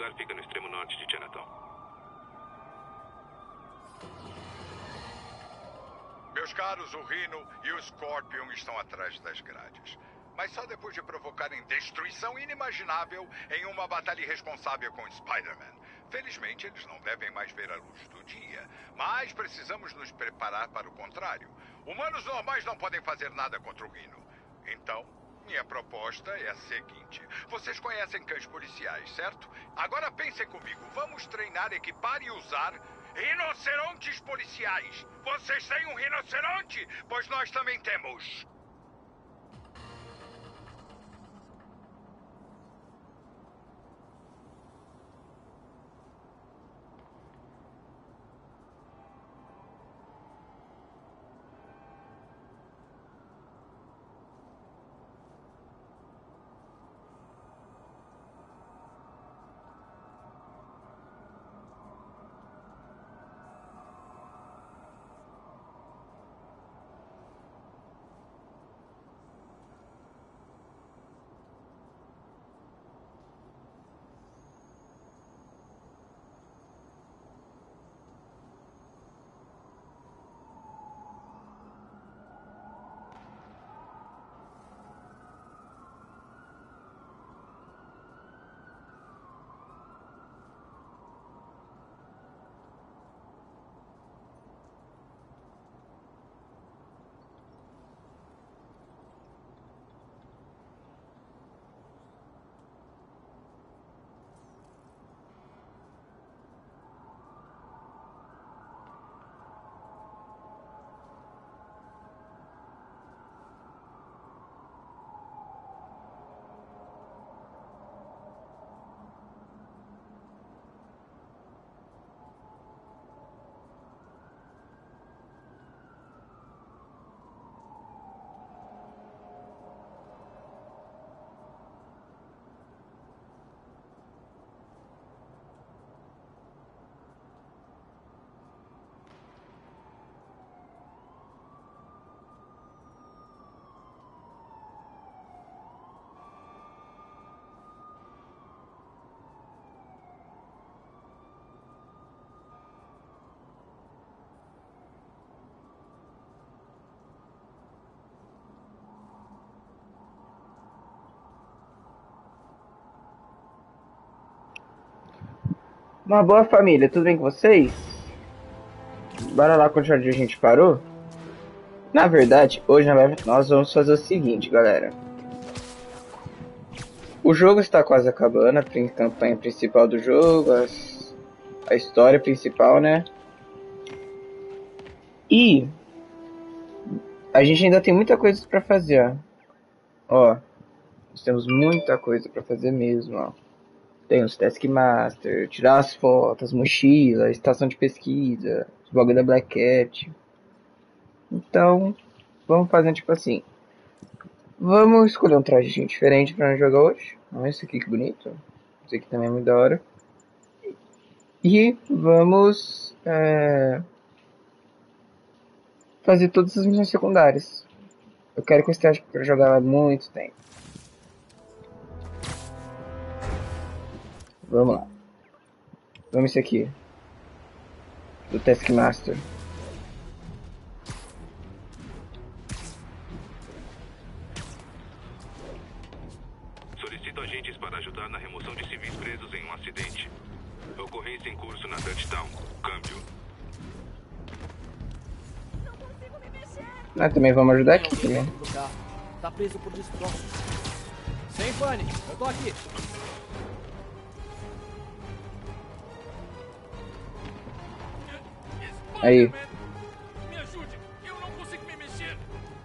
lugar fica no extremo norte de Chinatown. Meus caros, o Rhino e o Scorpion estão atrás das grades. Mas só depois de provocarem destruição inimaginável em uma batalha irresponsável com Spider-Man. Felizmente, eles não devem mais ver a luz do dia. Mas precisamos nos preparar para o contrário. Humanos normais não podem fazer nada contra o Rhino. Então, minha proposta é a seguinte. Vocês conhecem cães policiais, certo? Agora pensem comigo. Vamos treinar, equipar e usar rinocerontes policiais. Vocês têm um rinoceronte? Pois nós também temos. Uma boa família, tudo bem com vocês? Bora lá continuar onde a gente parou? Na verdade, hoje nós vamos fazer o seguinte, galera. O jogo está quase acabando, a campanha principal do jogo, a história principal, né? E a gente ainda tem muita coisa pra fazer, ó. Nós temos muita coisa pra fazer mesmo, ó. Tem os Taskmaster, tirar as fotos, mochila, estação de pesquisa, os bagulho da Black Cat. Então, vamos fazer tipo assim. Vamos escolher um traje diferente pra nós jogar hoje. Olha esse aqui que bonito. Esse aqui também é muito da hora. E vamos fazer todas as missões secundárias. Eu quero que esse traje pra jogar há muito tempo. Vamos lá. Vamos esse aqui. Do Taskmaster. Solicito agentes para ajudar na remoção de civis presos em um acidente. Ocorrência em curso na Dutchtown. Câmbio. Nós também vamos ajudar aqui também. Tá preso por destroços. Sem pânico, eu tô aqui. Aí. Me ajude, eu não consigo me mexer.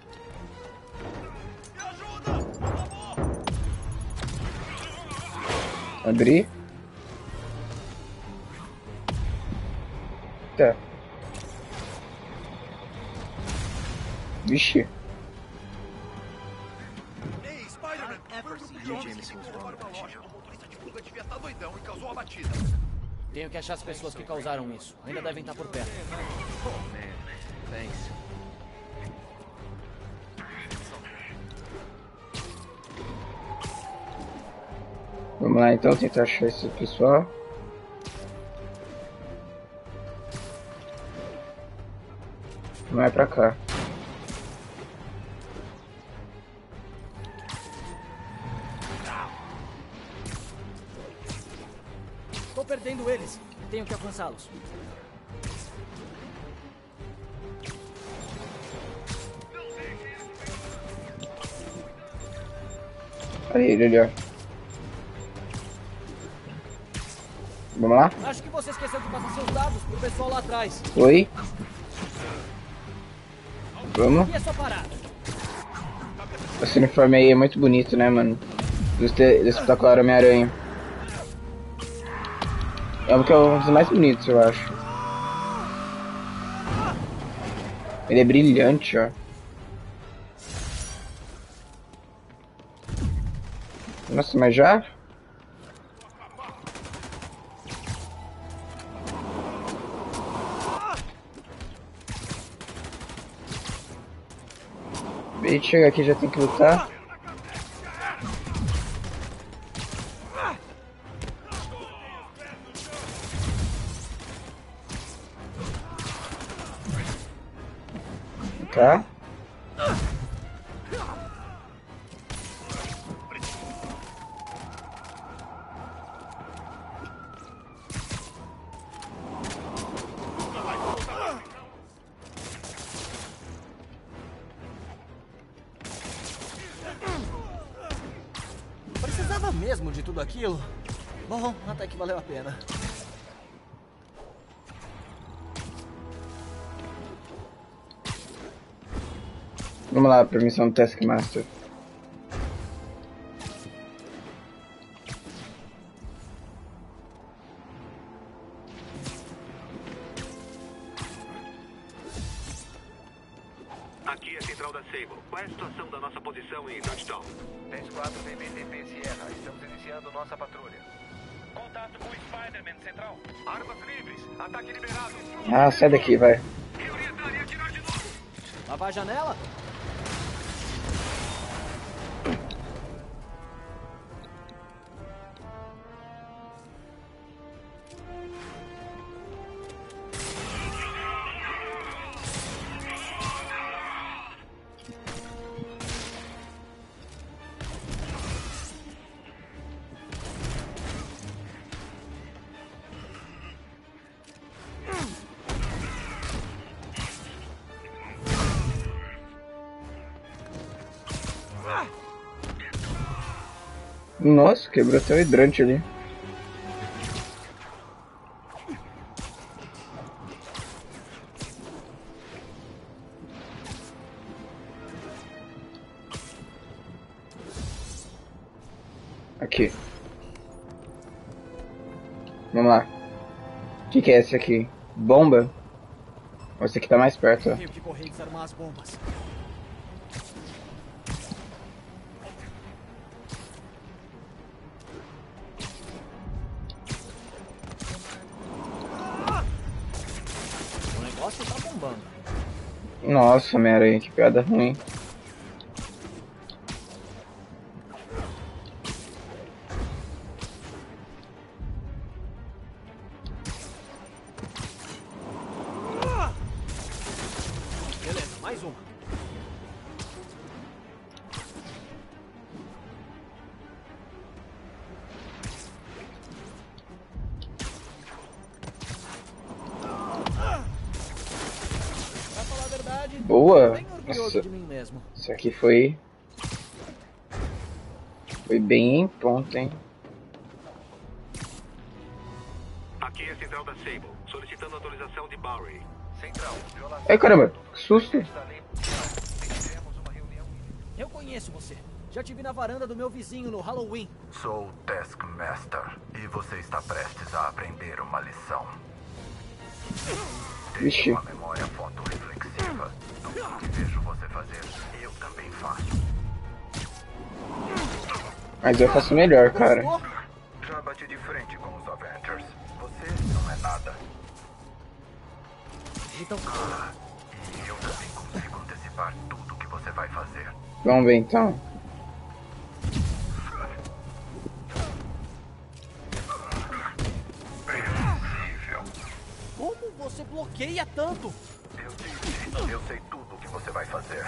Me ajuda, por favor. Abrir. Tá. Vixe. Ei, Spider-Man! Foi um grupo de homens que entrou para uma loja. O motorista de fuga devia estar doidão e causou a batida. Tenho que achar as pessoas que causaram isso. Ainda devem estar por perto. Thanks. Vamos lá então tentar achar esse pessoal. Não é pra cá. Tô perdendo eles. Tenho que alcançá-los. Olha ele ali, ó. Vamos lá? Acho que você esqueceu de passar seus dados pro pessoal lá atrás. Oi? Vamos? E é só parar. Esse uniforme aí é muito bonito, né, mano? Do espetacular Homem-Aranha. É um dos mais bonitos, eu acho. Ele é brilhante, ó. Nossa, mas já? Ele chega aqui já tem que lutar. Tá. Precisava mesmo de tudo aquilo? Bom, até que valeu a pena. Vamos lá pra missão do Taskmaster. Aqui é a central da Sable. Qual é a situação da nossa posição em Dodgetown? 10-4 BBTP Sierra. Estamos iniciando nossa patrulha. Contato com o Spider-Man Central. Armas livres. Ataque liberado. Ah, sai daqui, vai. Reorientar e atirar de novo. Lavar a janela? Nossa, quebrou até o hidrante ali. Aqui. Vamos lá. O que é esse aqui? Bomba? Ou esse aqui tá mais perto, ó. Tenho que correr e desarmar as bombas. O negócio tá bombando. Nossa, Homem-Aranha, que piada ruim. Beleza, mais uma. Pra falar a verdade, Boa! tô bem orgulhoso Nossa, de mim mesmo. isso aqui foi... Foi bem em ponto, hein? Aqui é a central da Sable. Solicitando autorização de Bowery. Central. Violação. Ai, caramba, que susto! Está limpo. Teremos uma reunião. Eu conheço você. Já te vi na varanda do meu vizinho no Halloween. Sou o Taskmaster e você está prestes a aprender uma lição. Vixe. Tenho uma memória fotorreflexiva. Tudo que vejo você fazer, eu também faço. Mas eu faço melhor, cara. Gostou? Já bati de frente com os Avengers. Você não é nada. Então, E eu também consigo antecipar tudo que você vai fazer. Vamos ver então. bloqueia tanto? Eu disse, eu sei tudo o que você vai fazer.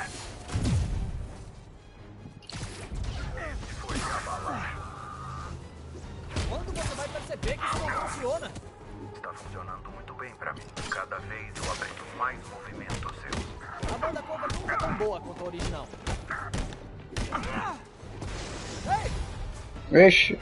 Esse foi me abalar. Quando você vai perceber que isso não funciona? Está funcionando muito bem pra mim. Cada vez eu aprendo mais movimentos seus. A banda cover nunca é tão boa quanto a original. Ei! Vixe.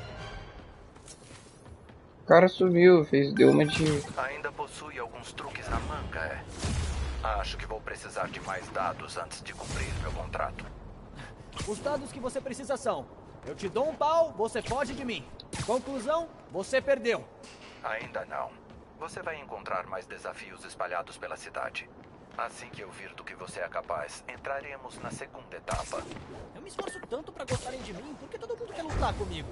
O cara sumiu, deu uma de... Ainda possui alguns truques na manga, é? Acho que vou precisar de mais dados antes de cumprir meu contrato. Os dados que você precisa são: eu te dou um pau, você foge de mim. Conclusão, você perdeu. Ainda não. Você vai encontrar mais desafios espalhados pela cidade. Assim que eu vir do que você é capaz, entraremos na segunda etapa. Eu me esforço tanto pra gostarem de mim, por que todo mundo quer lutar comigo?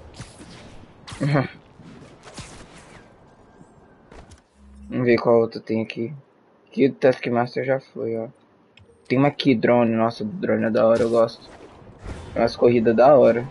Vamos ver qual outra tem aqui. Aqui o Taskmaster já foi, ó. Tem uma aqui, drone. Nossa, drone é da hora, eu gosto. Tem umas corridas da hora.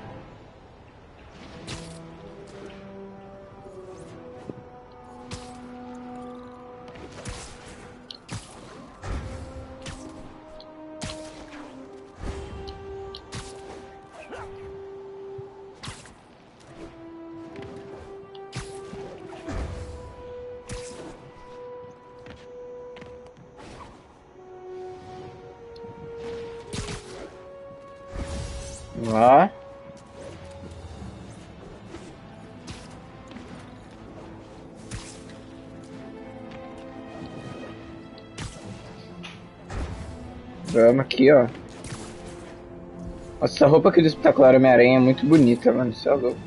Lá. Vamos aqui, ó. Nossa, essa roupa aqui do Espetacular Homem-Aranha é muito bonita, mano. Isso é louco.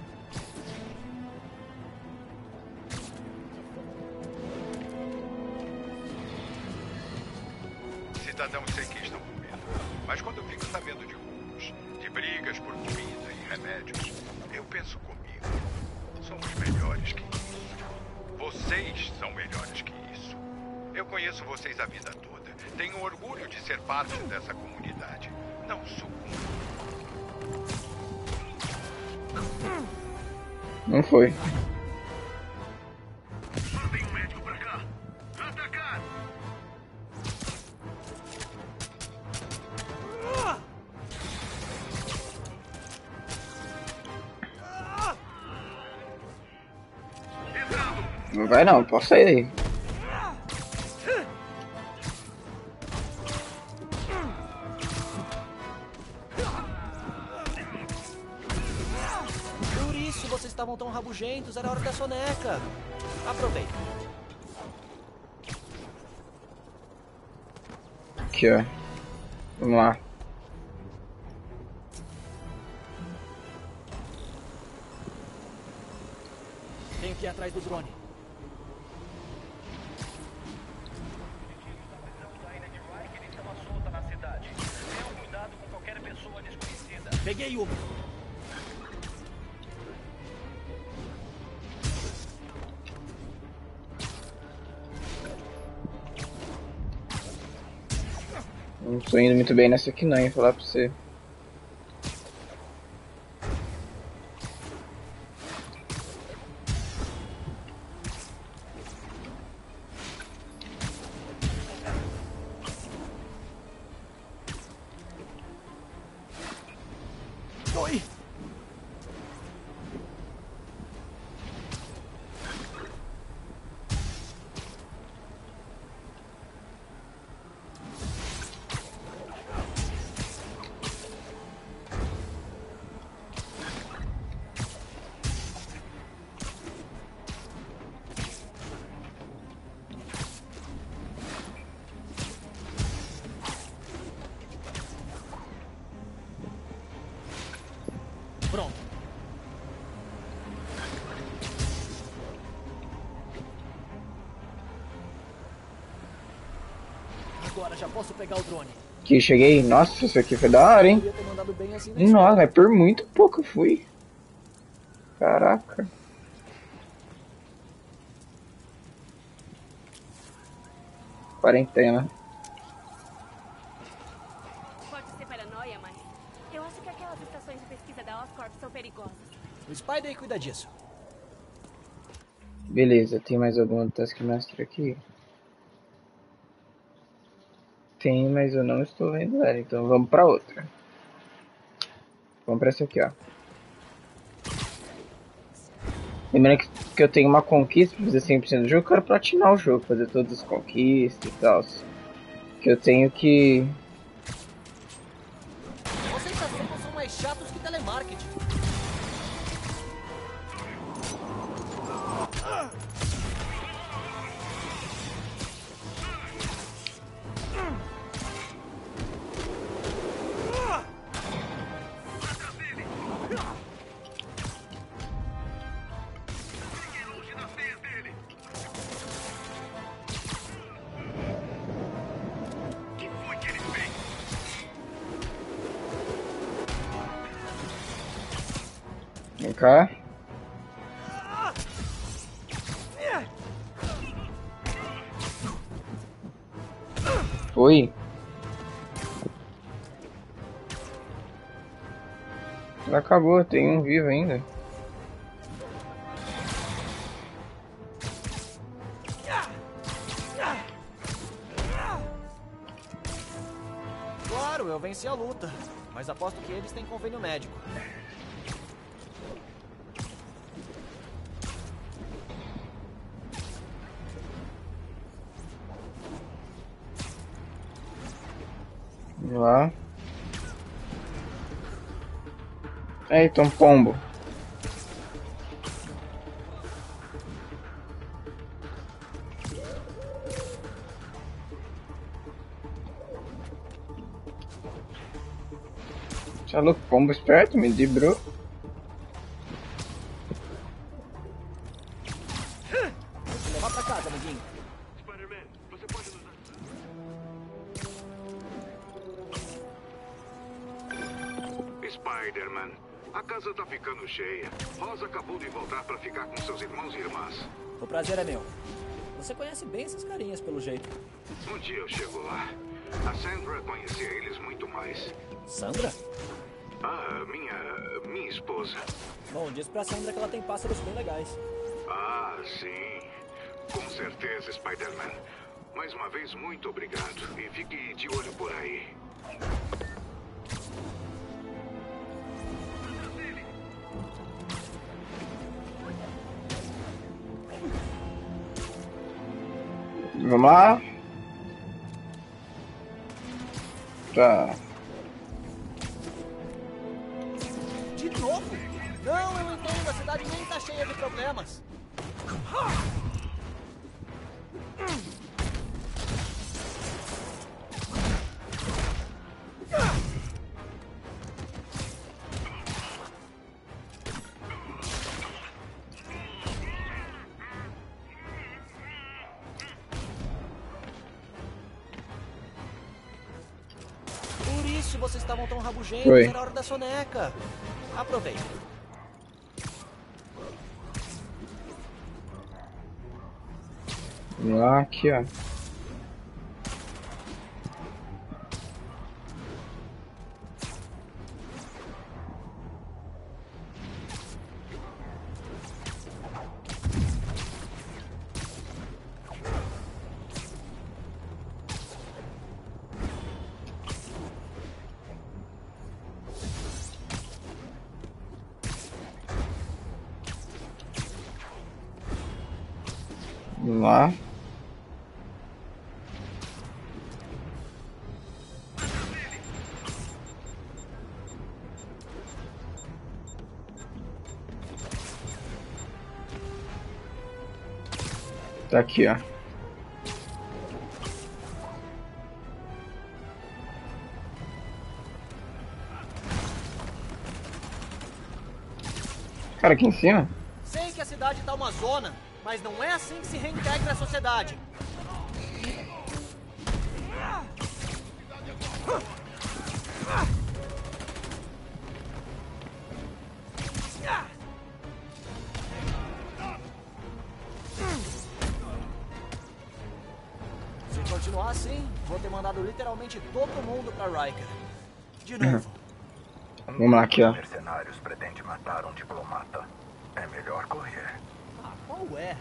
Cidadãos sei que estão com medo, mas quando eu fico sabendo de roubos, de brigas por comida e remédios, eu penso comigo. Somos melhores que isso. Vocês são melhores que isso. Eu conheço vocês a vida toda. Tenho orgulho de ser parte dessa comunidade. Não sucumba. Não foi. Mandem um médico pra cá. Atacar! Não vai não, posso sair daí. Por isso vocês estavam tão rabugentos, era hora da soneca. Aproveita. Aqui, ó. Vamos lá. Tenho que ir atrás do drone. Peguei uma. Não tô indo muito bem nessa aqui não, hein, falar pra você. Oi! Pronto. Agora já posso pegar o drone. Aqui, cheguei. Nossa, isso aqui foi da hora, hein? Podia ter mandado bem assim na Nossa, mas por muito pouco eu fui. Caraca. Quarentena. Pode ser paranoia, mas eu acho que aquelas estações de pesquisa da Oscorp são perigosas. O Spider cuida disso. Beleza, tem mais algum Taskmaster aqui? tem, mas eu não estou vendo ela. Então vamos pra outra. Vamos pra essa aqui, ó. Lembrando que eu tenho uma conquista pra fazer 100% do jogo. Eu quero platinar o jogo, fazer todas as conquistas e tal. Que eu tenho que... Vocês são mais chatos que telemarketing. Vem cá. Foi. Já acabou, tem um vivo ainda. Claro, eu venci a luta. Mas aposto que eles têm convênio médico. Vamos lá. Eita, um pombo. Tá louco, pombo esperto, me livrou. Vou te levar pra casa, amiguinho. Spider-Man, você pode nos ajudar? Spider-Man, a casa tá ficando cheia. Rosa acabou de voltar pra ficar com seus irmãos e irmãs. O prazer é meu. Você conhece bem essas carinhas, pelo jeito. Um dia eu chego lá. A Sandra conhecia eles muito mais. Sandra? Ah, minha esposa. Bom, diz pra Sandra que ela tem pássaros bem legais. Ah, sim. Com certeza, Spider-Man. Mais uma vez, muito obrigado. E fique de olho por aí. Vamos lá. Tá. De novo? Não, eu entendo. A cidade nem tá cheia de problemas. Por isso vocês estavam tão rabugentos. Oi. Era hora da soneca. Aproveita. Vamos lá, aqui, ó. Vamos lá. Tá aqui, ó. Cara, aqui em cima? Sei que a cidade tá uma zona, mas não é assim que se reintegra a sociedade. Se continuar assim, vou ter mandado literalmente todo mundo pra Riker. De novo. Vamos lá, aqui, ó. Mercenários pretendem matar um diplomata. É melhor correr. Ah, qual é?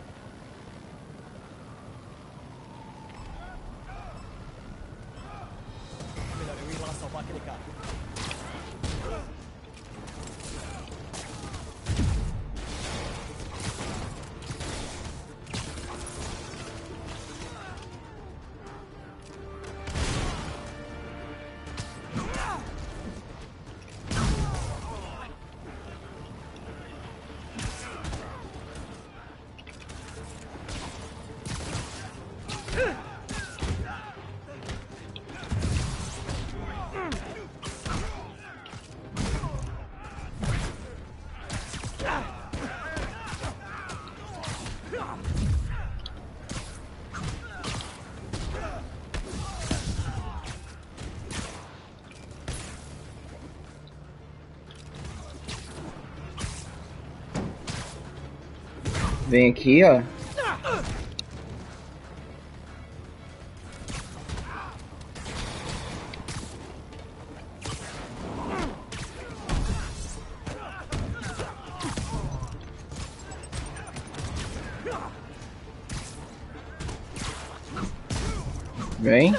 Vem aqui, ó. Vem.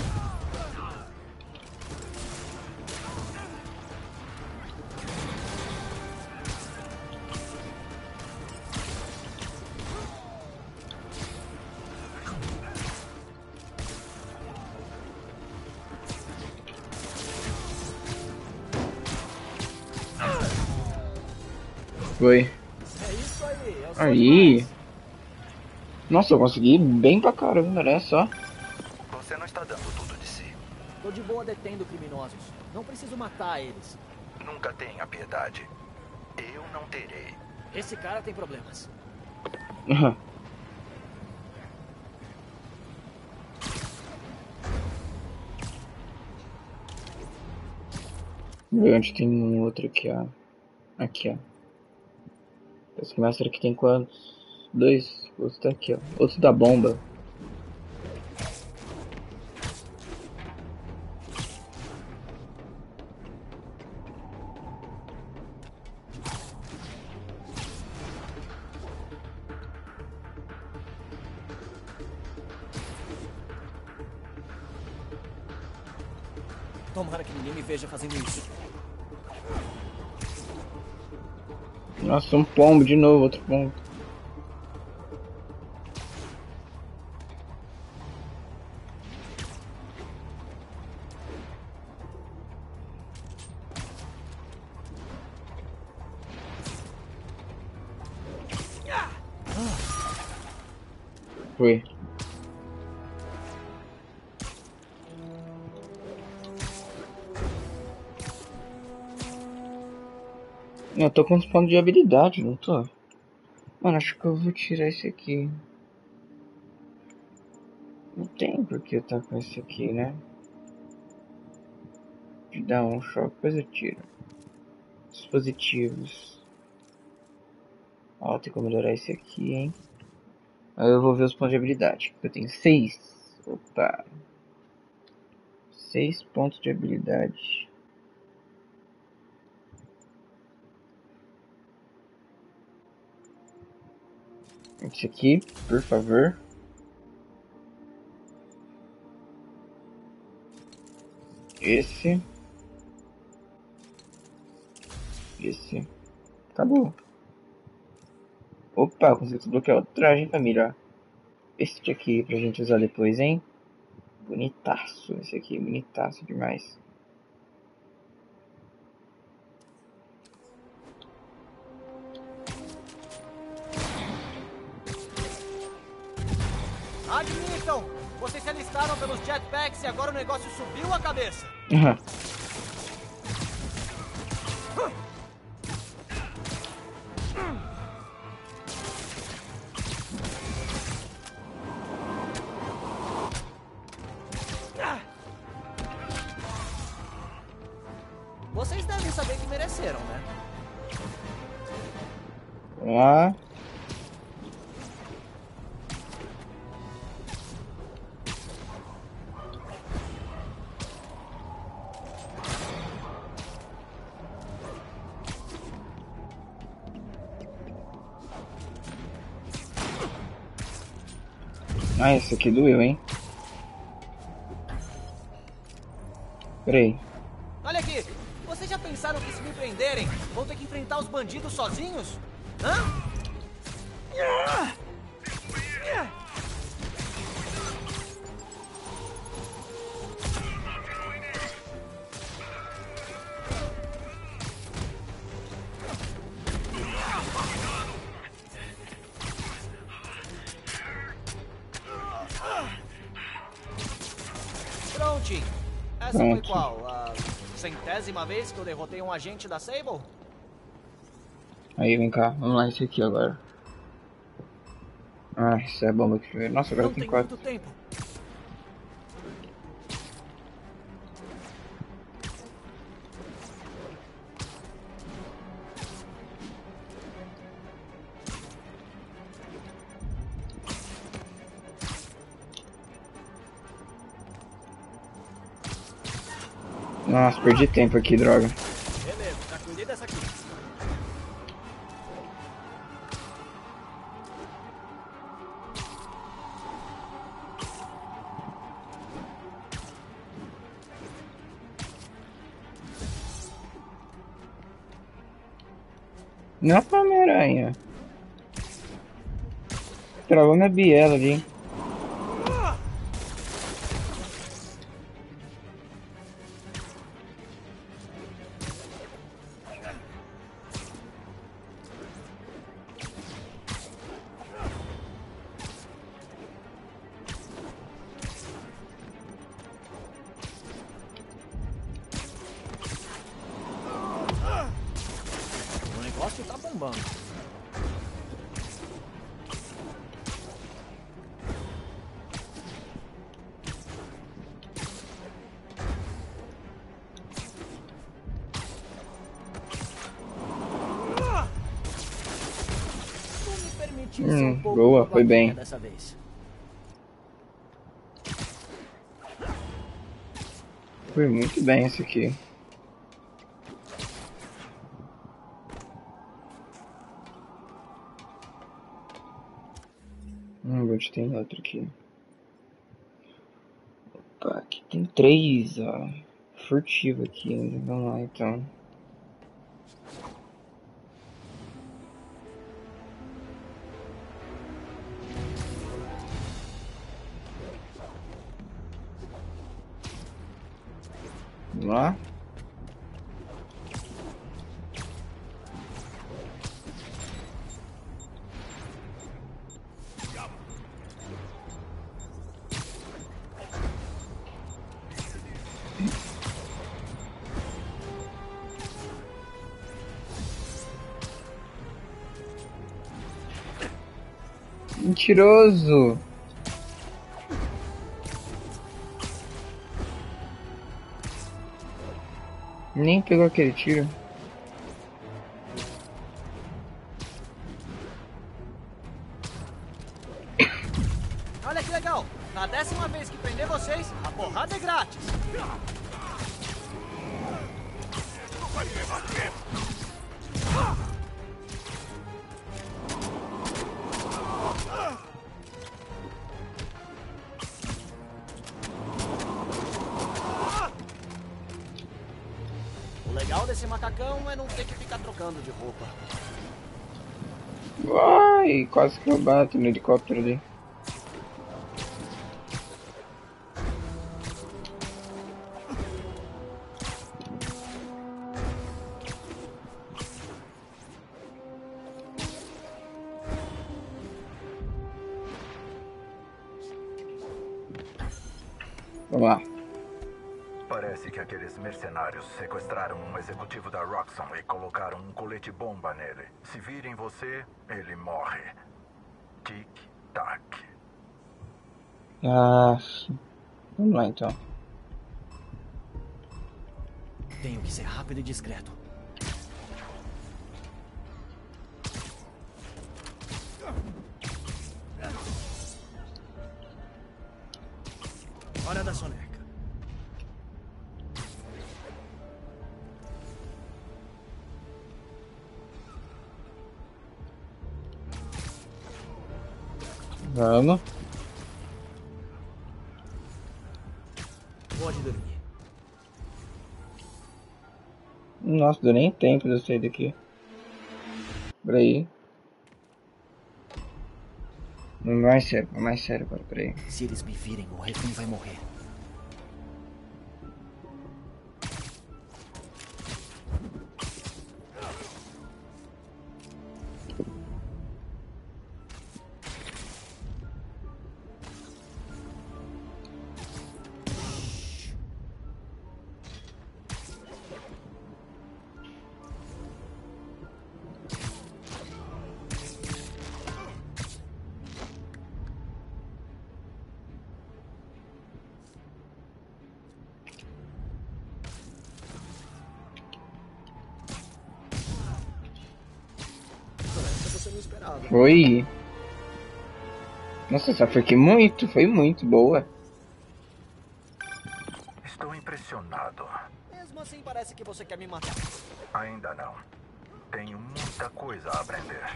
Foi. É isso aí, eu sou Aí. demais. Nossa, eu consegui bem pra caramba, olha só. Você não está dando tudo de si. Tô de boa detendo criminosos. Não preciso matar eles. Nunca tenha piedade. Eu não terei. Esse cara tem problemas. Onde tem um outro aqui, ó. Aqui, ó. Esse Master aqui tem quantos? 2. O outro tá aqui, ó. Outro da bomba. Tomara que ninguém me veja fazendo isso. Nossa, um pombo de novo, outro pombo. Foi. Eu tô com uns pontos de habilidade, não tô? Mano, acho que eu vou tirar esse aqui. Não tem por que eu tá com esse aqui, né? De dar um choque, depois eu tiro. Dispositivos. Ó, tem como melhorar esse aqui, hein? Aí eu vou ver os pontos de habilidade. Eu tenho 6. Opa. 6 pontos de habilidade. Esse aqui, por favor. Esse. Acabou. Opa, consegui desbloquear o traje, hein, família. Esse aqui pra gente usar depois, hein? Bonitaço esse aqui, bonitaço demais. Admitam! Vocês se alistaram pelos jetpacks e agora o negócio subiu a cabeça. Vocês devem saber que mereceram, né? Vamos lá. Ah, esse aqui doeu, hein? Peraí. Olha aqui! Vocês já pensaram que se me prenderem, vão ter que enfrentar os bandidos sozinhos? Hã? Prontinho. Essa foi Pronto. qual? A 100ª vez que eu derrotei um agente da Sable? Aí, vem cá. Vamos lá, esse aqui agora. Ah, isso é bomba aqui. Nossa, agora Não tem tem 4. muito tempo. Nossa, perdi tempo aqui, droga. Beleza, já cuidei dessa aqui. Não é pra Homem-Aranha. Travou minha biela ali. O negócio tá bombando. Vou me permitir ser um pouco boa, foi bem. babaca dessa vez. Foi muito bem esse aqui. Onde tem outro aqui? Opa, aqui tem 3, ó. Furtivo aqui ainda. Vamos lá então. Vamos lá. Mentiroso! Nem pegou aquele tiro. Olha que legal! Na 10ª vez que prender vocês, a porrada é grátis! O legal desse macacão é não ter que ficar trocando de roupa. Ai, quase que eu bato no helicóptero ali. Vamos lá. Parece que aqueles mercenários sequestraram um executivo da Roxxon e colocaram um colete-bomba nele. Se virem você, ele morre. Tic-tac. Ah, vamos lá então. Tenho que ser rápido e discreto. Hora da soneca. Vamos. Pode dormir. Nossa, deu nem tempo de eu sair daqui. Peraí. Mais sério agora, peraí. Se eles me virem, o refém vai morrer. Foi. Nossa, essa foi muito boa. Estou impressionado. Mesmo assim, parece que você quer me matar. Ainda não. Tenho muita coisa a aprender.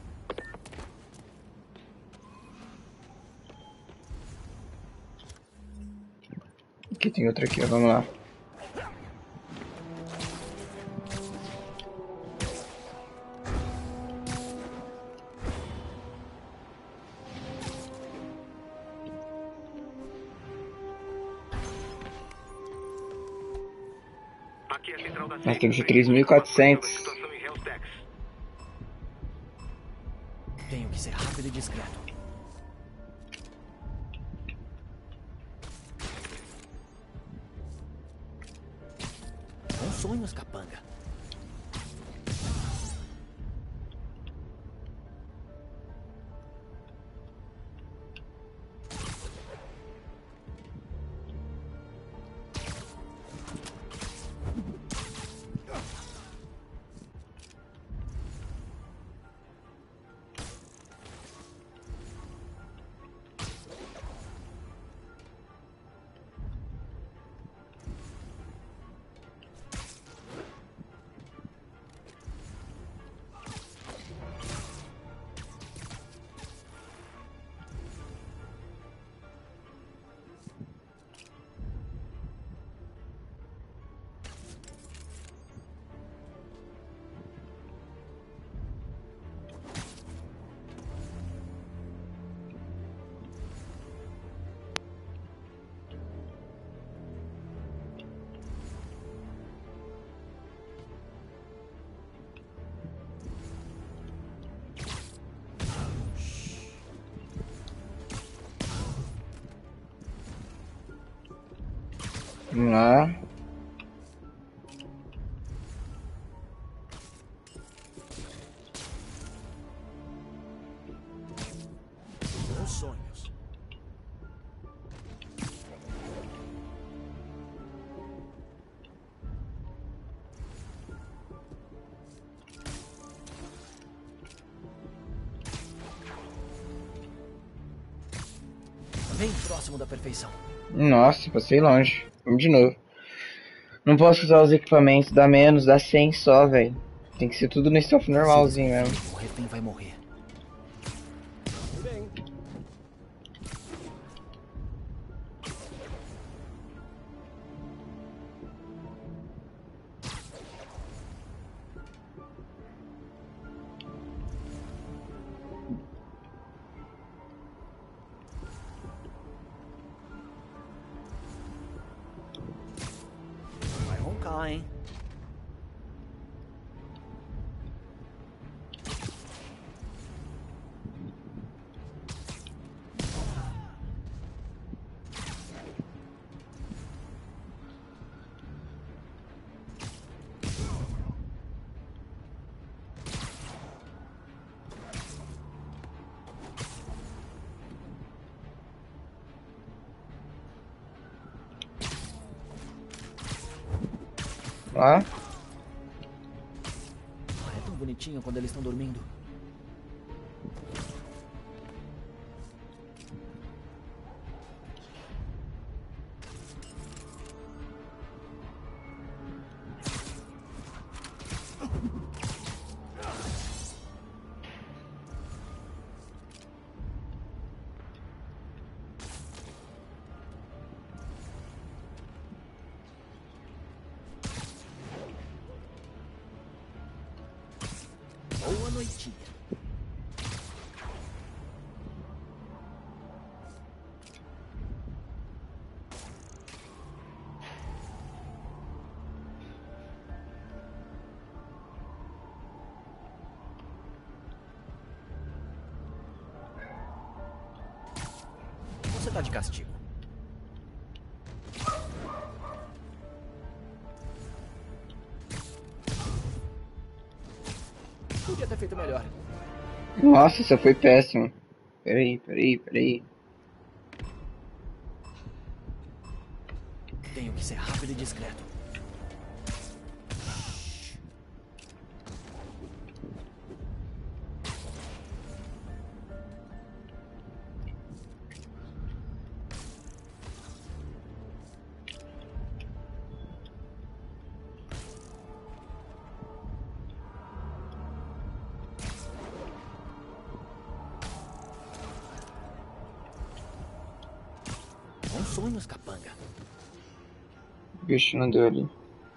Aqui tem outra aqui, ó. Vamos lá. Aqui é a central da Nós SIG. temos de Preciso de 3.400. informações sobre a situação em Hell's Tex. Tenho que ser rápido e discreto. Bons sonhos, capanga. Vamos lá. Bons sonhos. Bem próximo da perfeição. Nossa, passei longe. Vamos de novo. Não posso usar os equipamentos. Dá menos, dá 100 só, velho. Tem que ser tudo no stealth normalzinho mesmo. O refém vai morrer. Bem. Vai roncar, hein? Lá. É tão bonitinho quando eles estão dormindo. Boa noitinha. Você tá de castigo. Podia ter feito melhor. Nossa, isso foi péssimo. Peraí. Tenho que ser rápido e discreto. sonhos, capanga. O bicho não deu ali.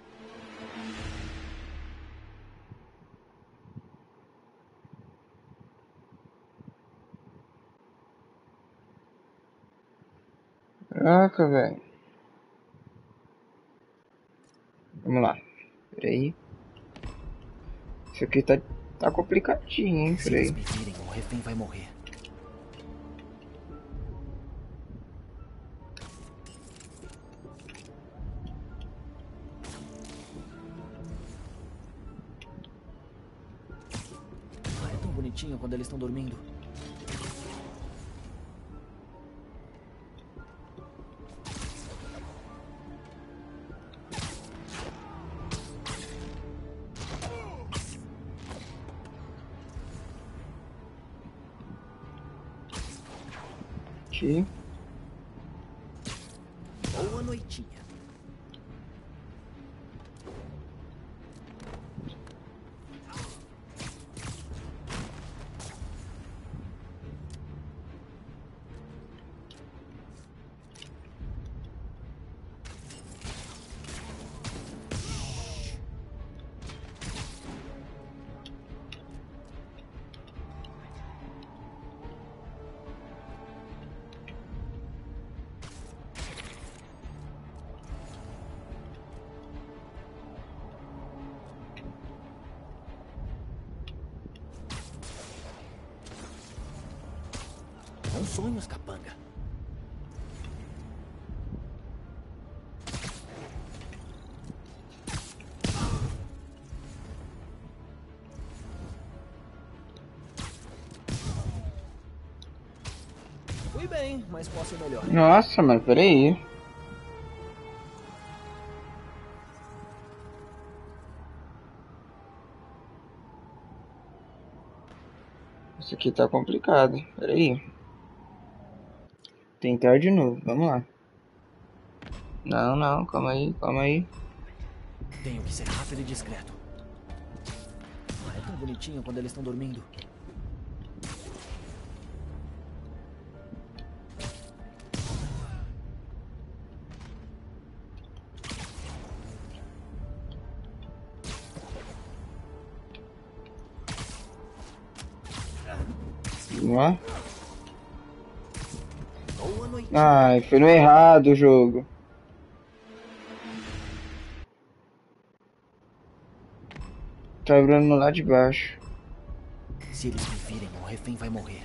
Caraca, velho. Vamos lá. Peraí. Isso aqui tá complicadinho, hein? Se eles Peraí. me virem, o refém vai morrer. Ah, é tão bonitinho quando eles estão dormindo. Aqui. Boa noitinha. São sonhos, capanga. Fui bem, mas posso ir melhor. Nossa, mano, peraí. Isso aqui tá complicado. Peraí. Tentar de novo, vamos lá. Não, calma aí, calma aí. Tenho que ser rápido e discreto. Ah, é tão bonitinho quando eles estão dormindo. Vamos lá. Boa noite. Ai, foi no errado o jogo. Tá vibrando lá de baixo. Se eles me virem, o refém vai morrer.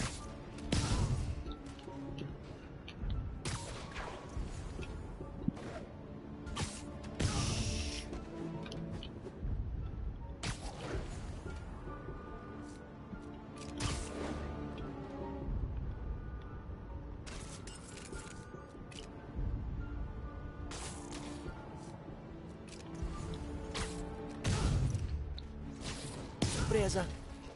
Surpresa.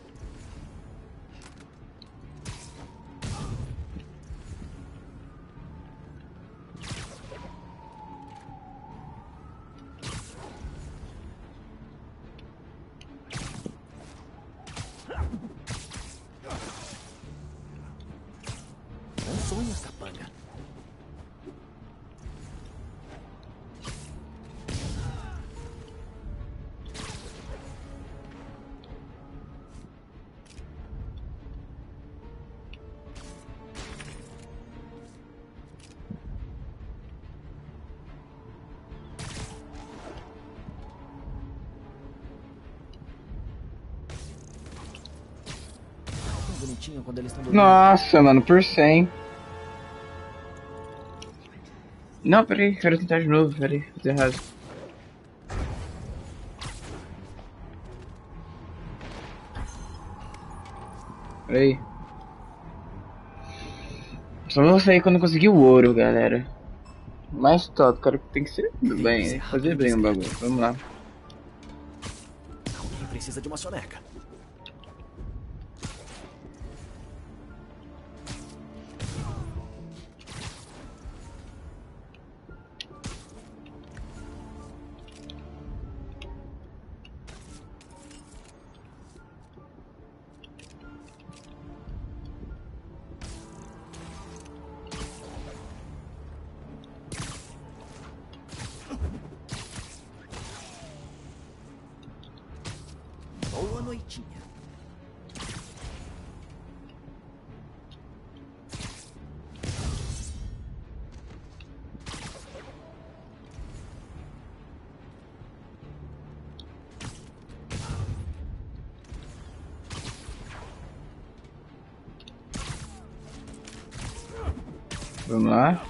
São sonhos, capanga. É tão bonitinho quando eles estão dormindo. Nossa, mano, por 100. Não, peraí, quero tentar de novo, peraí, fiz errado. Peraí. Só vou sair quando conseguir o ouro, galera. Mais top, cara, tem que ser bem, fazer bem o bagulho. Vamos lá. Alguém precisa de uma soneca. noitinha. Vamos lá.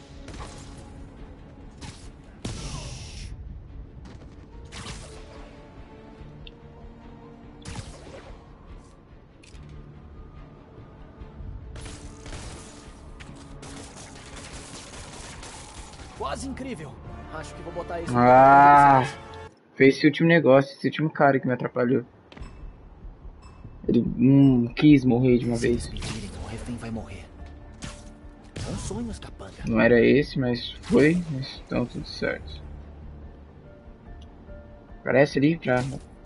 Quase incrível. Acho que vou botar isso Ah, fez esse último negócio, esse último cara que me atrapalhou. Ele quis morrer de uma Se eles vez. me virem, o refém vai morrer. São sonhos, capanga. Não era esse, mas foi. Mas então tudo certo. Parece ali já.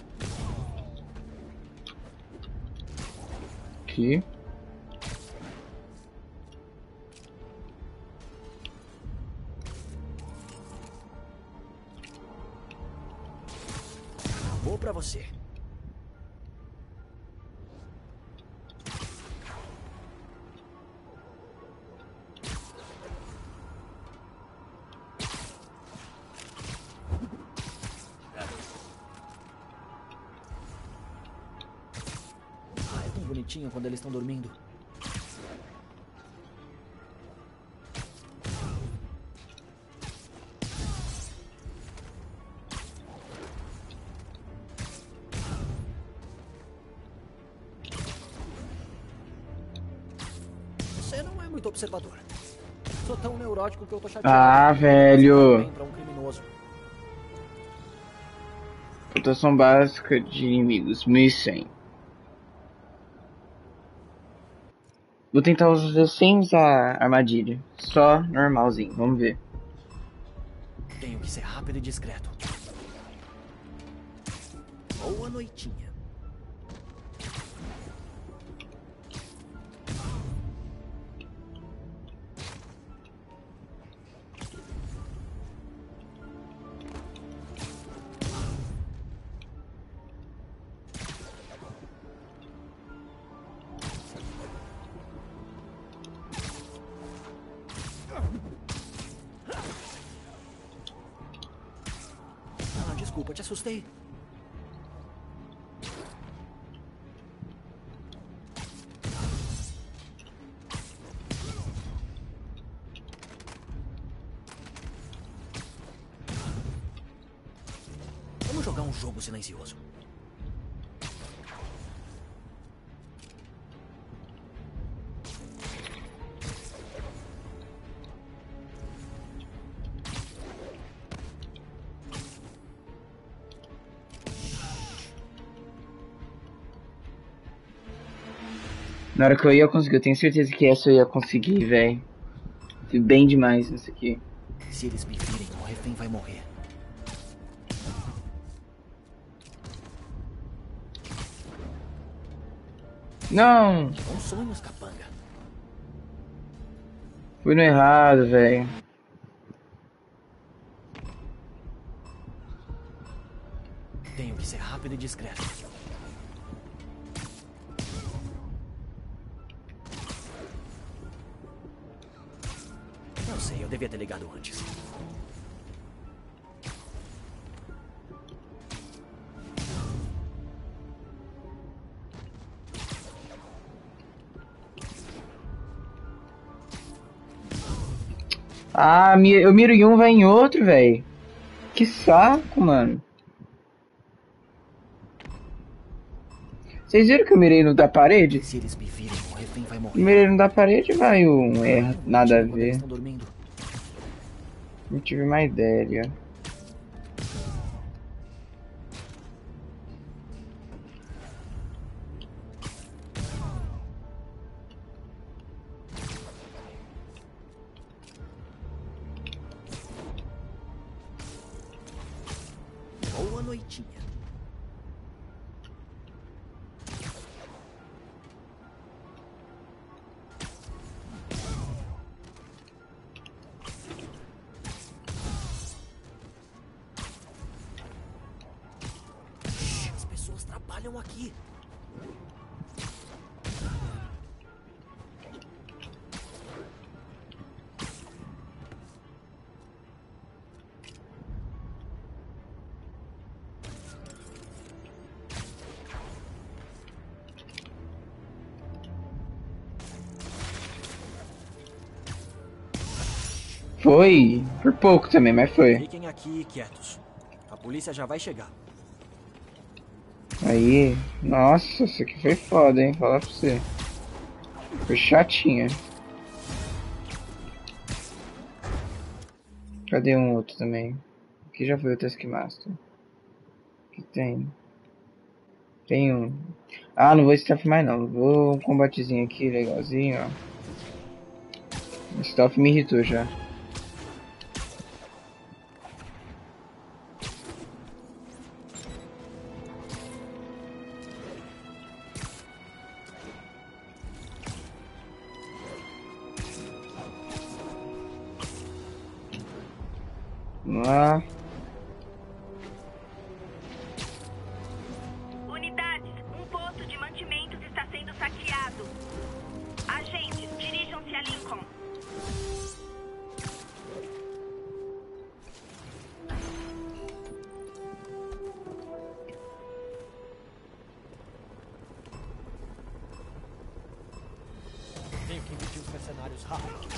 Aqui. Vou pra você. Ah, é tão bonitinho quando eles estão dormindo. Você não é muito observador. Sou tão neurótico que eu tô chateado. Ah, velho. Bem pra um criminoso. Pontuação básica de inimigos, 1100. Vou tentar usar sem usar armadilha. Só normalzinho, vamos ver. Tenho que ser rápido e discreto. Boa noitinha. Ah, desculpa, te assustei. Vamos jogar um jogo silencioso. Na hora que eu ia conseguir, eu tenho certeza que essa eu ia conseguir, velho. Fui bem demais nisso aqui. Se eles me virem, o refém vai morrer. Não! São sonhos, capanga. Fui no errado, velho. Tenho que ser rápido e discreto. Não sei, eu devia ter ligado antes. Ah, eu miro em um, vai em outro, velho. Que saco, mano. Vocês viram que eu mirei no da parede? Se eles me virem, o refém vai morrer. Mirei no da parede, vai um erro, nada a Quando eles ver. estão dormindo. Não tive uma ideia. Boa noitinha. As pessoas trabalham trabalham aqui. Foi. Por pouco também, mas foi. Fiquem aqui quietos. A polícia já vai chegar. Aí. Nossa, isso aqui foi foda, hein? Falar pra você. Foi chatinha. Cadê um outro também? Aqui já foi o Taskmaster. Aqui tem. Tem um. Ah, não vou stealth mais não. Vou um combatezinho aqui, legalzinho, ó. O stealth me irritou já. Vamos lá. Unidades, um posto de mantimentos está sendo saqueado. Agentes, dirijam-se a Lincoln. Tenho que impedir os mercenários rápido.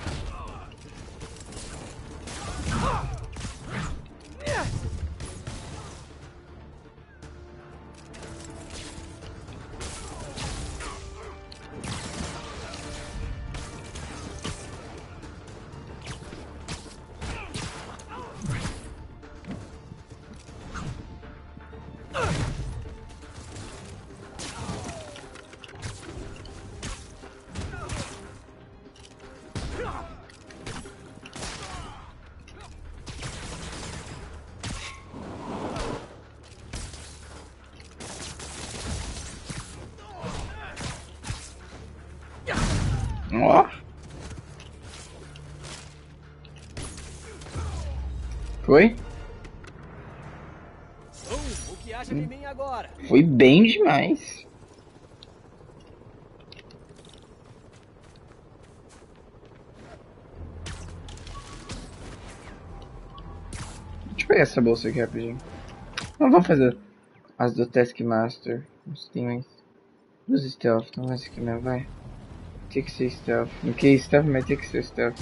Ó. Foi? O que acha de mim agora? Foi bem demais. Deixa eu pegar essa bolsa aqui rapidinho. Não, vamos fazer as do Taskmaster. Tem mais duas stealth, então essa aqui mesmo, vai. Tem que ser stealth. Não que stealth, mas tem que ser stealth.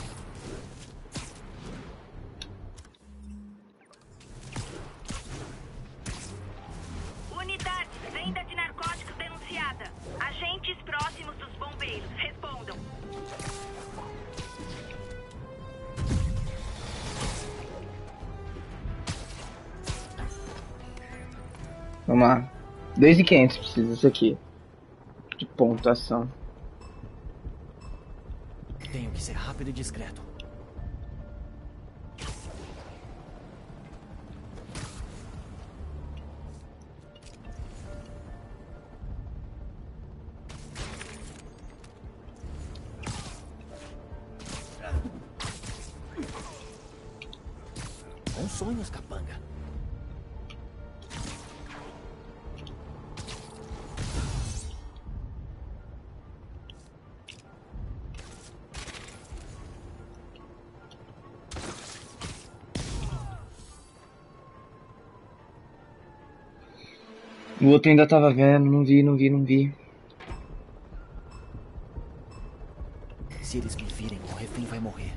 Unidades, venda de narcóticos denunciada. Agentes próximos dos bombeiros, respondam. Vamos lá. 2.500 precisa isso aqui. De pontuação. Tenho que ser rápido e discreto. Bons sonhos, capanga. O outro ainda tava vendo, não vi. Se eles me virem, o refém vai morrer.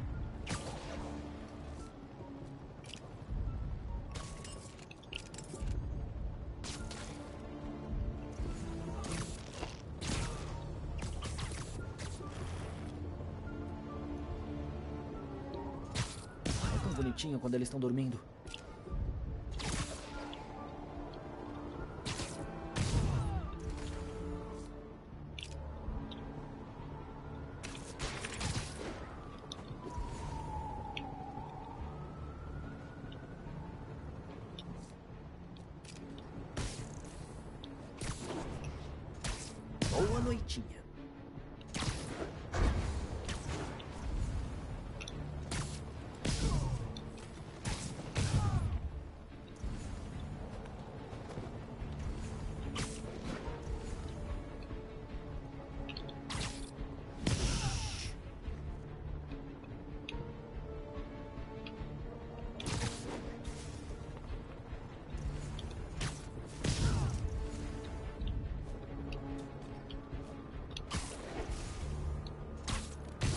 É tão bonitinho quando eles estão dormindo. Boa noitinha.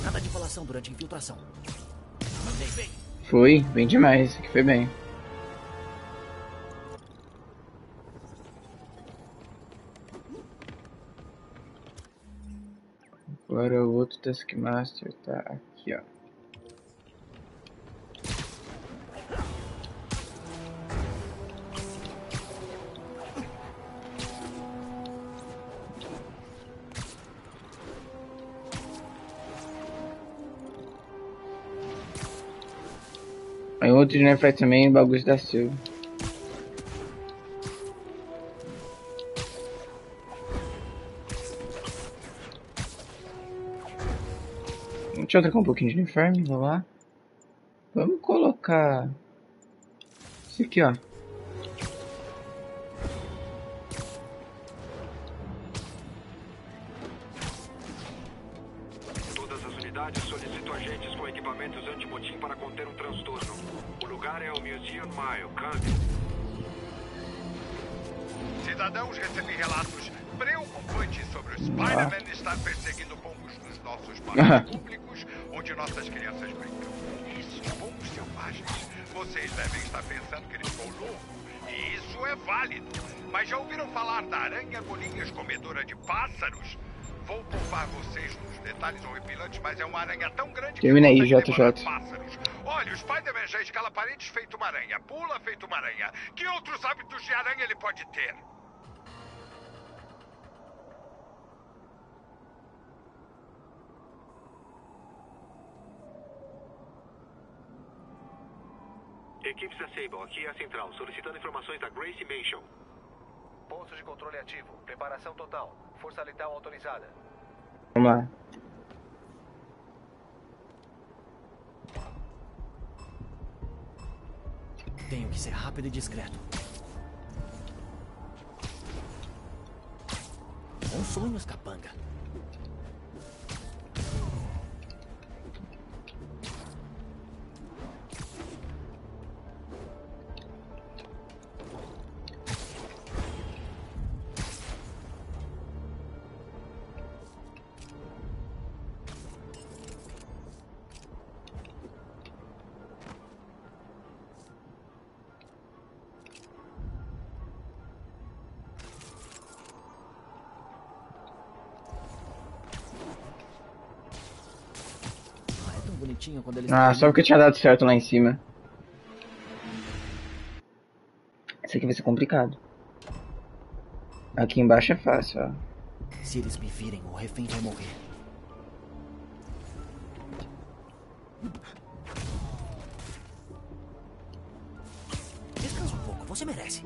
Nada de falação durante a infiltração. Mandei bem. Foi, bem demais. Isso aqui foi bem. Agora o outro Taskmaster tá aqui, ó. Aí outro de faz também o bagulho da Silva. Deixa eu trocar um pouquinho de uniforme, vamos lá. Vamos colocar isso aqui, ó. Todas as unidades solicitam agentes com equipamentos anti-motim para conter um transtorno. O lugar é o Museum Mile, Camden. Cidadãos, recebi relatos preocupantes sobre o Spider-Man estar perseguindo pombos nos nossos parques públicos, onde nossas crianças brincam. Isso, pombos selvagens. Vocês devem estar pensando que ele ficou louco, e isso é válido. Mas já ouviram falar da aranha bolinhas comedora de pássaros? Vou poupar vocês nos detalhes horripilantes, mas é uma aranha tão grande Termina aí, que consegue devorar JJ. pássaros. Olha, o Spider-Man já escala paredes feito uma aranha, pula feito uma aranha. Que outros hábitos de aranha ele pode ter? Equipes da Sable, aqui é a central, solicitando informações da Gracie Mansion. Posto de controle ativo. Preparação total. Força letal autorizada. Vamos lá. Tenho que ser rápido e discreto. Bons sonhos, capanga. Bonitinho quando eles Ah, só porque tinha dado certo lá em cima. Isso aqui vai ser complicado. Aqui embaixo é fácil, ó. Se eles me virem, o refém vai morrer. Descansa um pouco, você merece.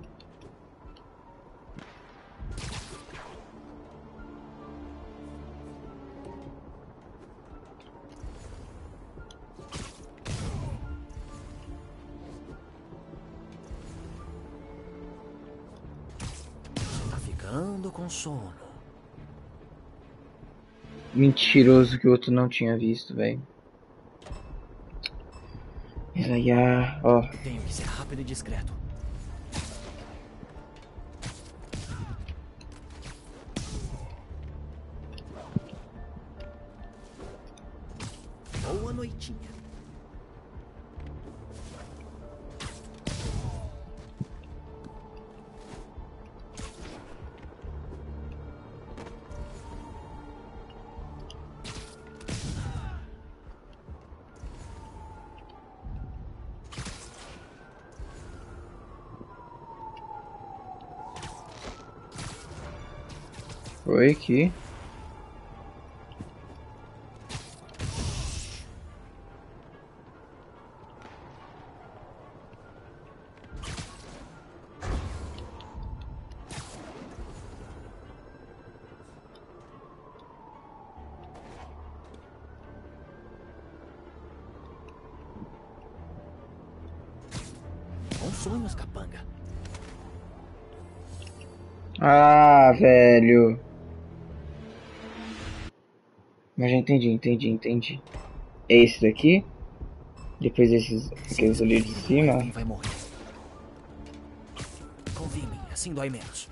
Com sono. Mentiroso que o outro não tinha visto, velho. Ó. Tenho que ser rápido e discreto. Boa noitinha. Foi aqui. Bons sonhos, capanga. Ah, velho. Mas já entendi. É esse daqui. Depois aqueles ali de cima. Quem vai morrer? Confia em mim, assim dói menos.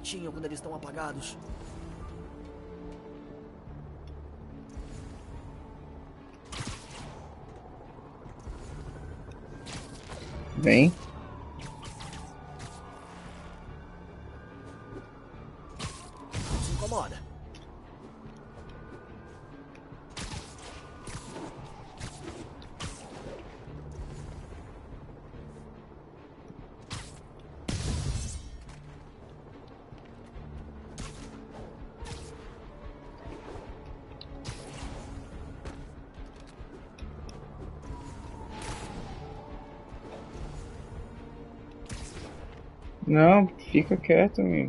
bonitinho quando eles estão apagados. Vem. Não se incomoda. Não, fica quieto, amigo.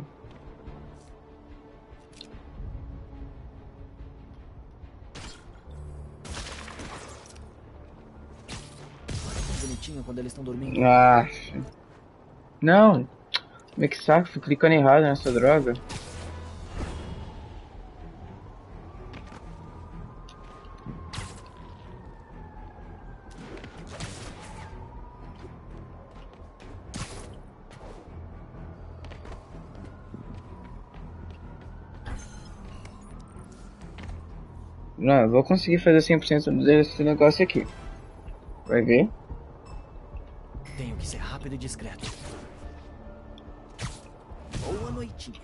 Tão bonitinho quando eles estão dormindo. Ah. Não. Como é que saco? Fui clicando errado nessa droga. Não, eu vou conseguir fazer 100% desse negócio aqui. Vai ver? Tenho que ser rápido e discreto. Boa noitinha.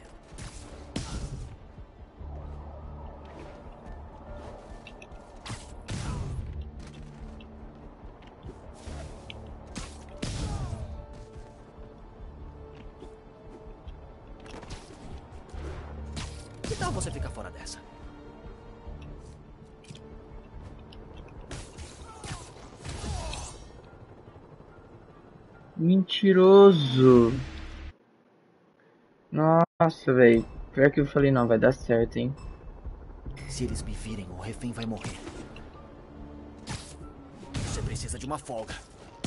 Que tal você ficar fora dessa? Mentiroso. Nossa, velho. Pior que eu falei, não, vai dar certo, hein. Se eles me virem, o refém vai morrer. Você precisa de uma folga.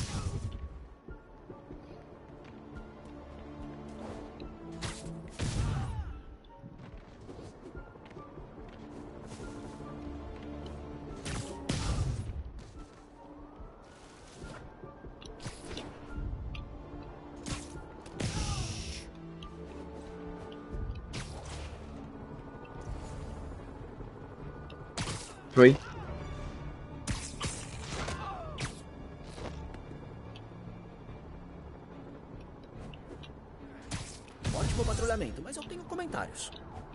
Foi. Ótimo patrulhamento, mas eu tenho comentários.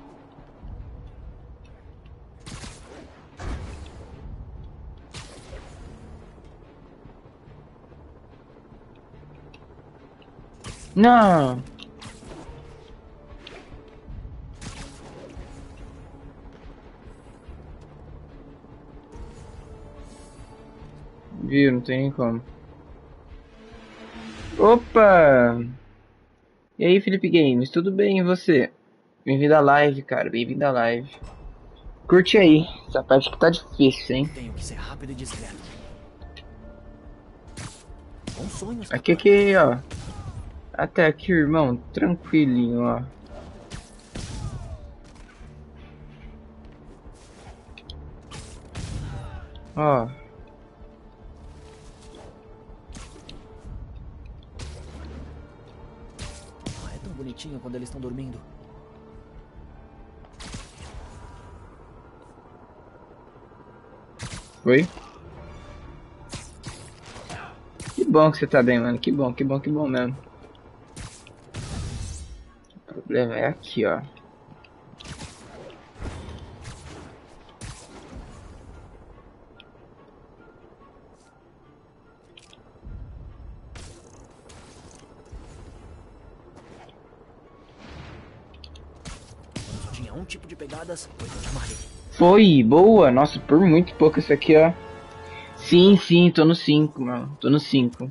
Não. Viu, não tem nem como. Opa! E aí, Felipe Games, tudo bem e você? Bem-vindo à live, cara, bem-vindo à live. Curte aí, essa parte que tá difícil, hein? Tenho que ser rápido e discreto. Bons sonhos. Aqui, ó. Até aqui, irmão, tranquilinho, ó. Ó. É tão bonitinho quando eles estão dormindo. Oi? Que bom que você tá bem, mano. Que bom mesmo. O problema é aqui, ó. Só tinha um tipo de pegadas, pois eu chamarei. Foi, boa. Nossa, por muito pouco isso aqui, ó. Sim, tô no 5, mano. Tô no 5.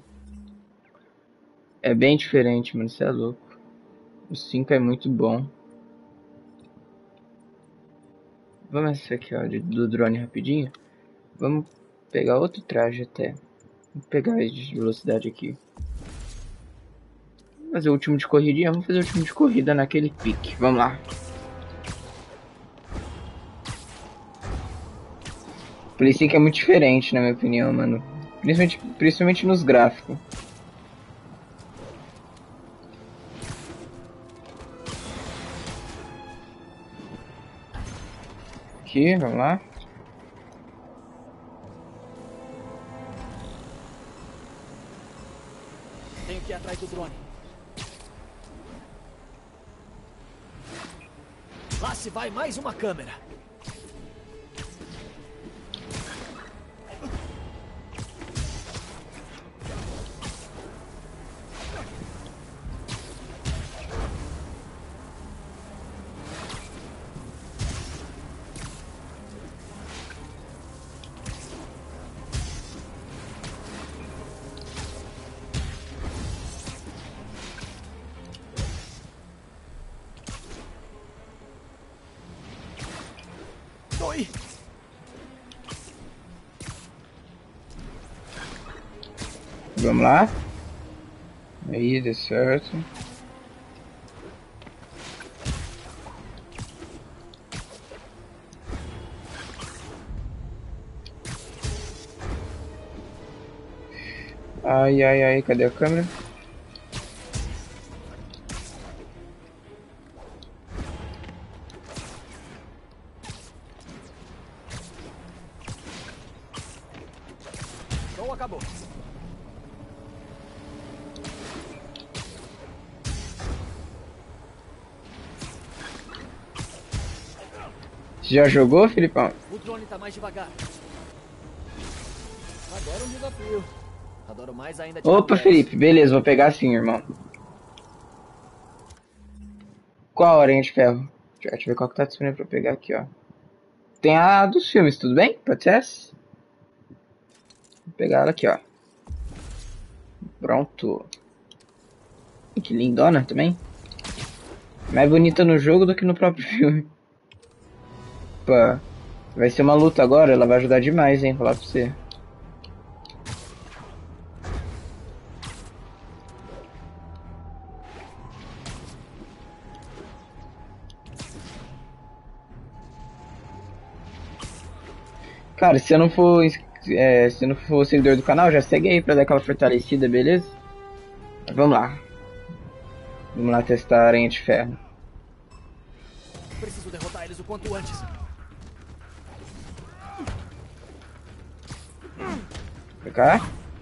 É bem diferente, mano. Isso é louco. O 5 é muito bom. Vamos essa aqui, ó, do drone rapidinho. Vamos pegar outro traje até. Vou pegar de velocidade aqui. Vamos fazer o último de corridinha. Vamos fazer o último de corrida naquele pique. Vamos lá. O Play 5 é muito diferente, na minha opinião, mano. Principalmente nos gráficos. aqui, vamos lá. Tenho que ir atrás do drone. Lá se vai mais uma câmera. Oi. Vamos lá. Aí, deu certo. Ai, ai, ai, cadê a câmera? Show acabou. Você já jogou, Filipão? O drone tá mais devagar. Adoro um desafio. Adoro mais ainda. Opa, Felipe, beleza, vou pegar assim, irmão. Qual a aranha de ferro? Deixa eu ver qual que tá disponível pra eu pegar aqui, ó. Tem a dos filmes, tudo bem? Pode ser essa? Vou pegar ela aqui, ó. Pronto. Que lindona também. Mais bonita no jogo do que no próprio filme. Opa. Vai ser uma luta agora, ela vai ajudar demais, hein? Vou falar pra você. Cara, se eu não for, se não for seguidor do canal, já segue aí pra dar aquela fortalecida, beleza? Vamos lá. Vamos lá testar a aranha de ferro. Preciso derrotar eles o quanto antes. Pra cá.